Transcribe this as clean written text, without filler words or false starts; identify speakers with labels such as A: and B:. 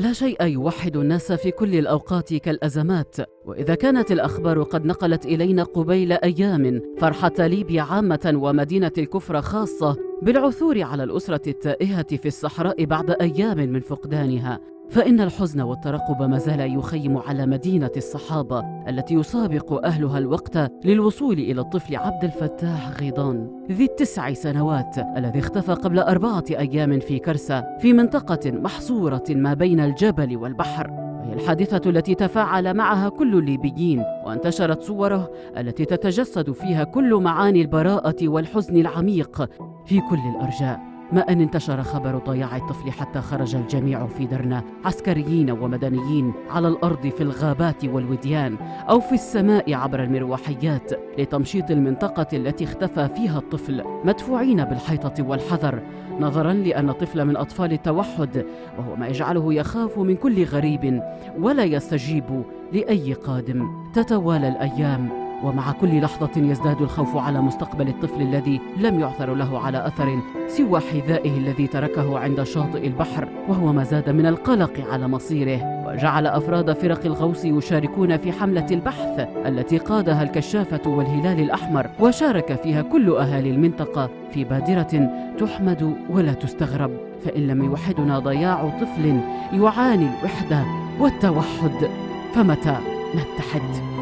A: لا شيء يوحد الناس في كل الأوقات كالأزمات، وإذا كانت الأخبار قد نقلت إلينا قبيل أيام فرحة ليبيا عامة ومدينة الكفر خاصة بالعثور على الأسرة التائهة في الصحراء بعد أيام من فقدانها، فإن الحزن والترقب ما زال يخيم على مدينة الصحابة التي يسابق أهلها الوقت للوصول إلى الطفل عبد الفتاح غيضان ذي ال9 سنوات الذي اختفى قبل 4 أيام في كرسة في منطقة محصورة ما بين الجبل والبحر، وهي الحادثة التي تفاعل معها كل الليبيين وانتشرت صوره التي تتجسد فيها كل معاني البراءة والحزن العميق في كل الأرجاء. ما أن انتشر خبر ضياع الطفل حتى خرج الجميع في درنا، عسكريين ومدنيين، على الأرض في الغابات والوديان أو في السماء عبر المروحيات لتمشيط المنطقة التي اختفى فيها الطفل، مدفوعين بالحيطة والحذر نظراً لأن طفل من أطفال التوحد، وهو ما يجعله يخاف من كل غريب ولا يستجيب لأي قادم. تتوالى الأيام ومع كل لحظة يزداد الخوف على مستقبل الطفل الذي لم يعثر له على أثر سوى حذائه الذي تركه عند شاطئ البحر، وهو ما زاد من القلق على مصيره وجعل أفراد فرق الغوص يشاركون في حملة البحث التي قادها الكشافة والهلال الأحمر، وشارك فيها كل أهالي المنطقة في بادرة تحمد ولا تستغرب، فإن لم يوحدنا ضياع طفل يعاني الوحدة والتوحد فمتى نتحد؟